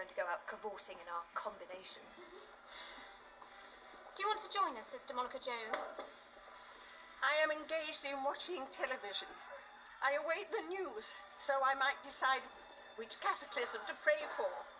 going to go out cavorting in our combinations. Do you want to join us, Sister Monica Joan? I am engaged in watching television. I await the news, so I might decide which cataclysm to pray for.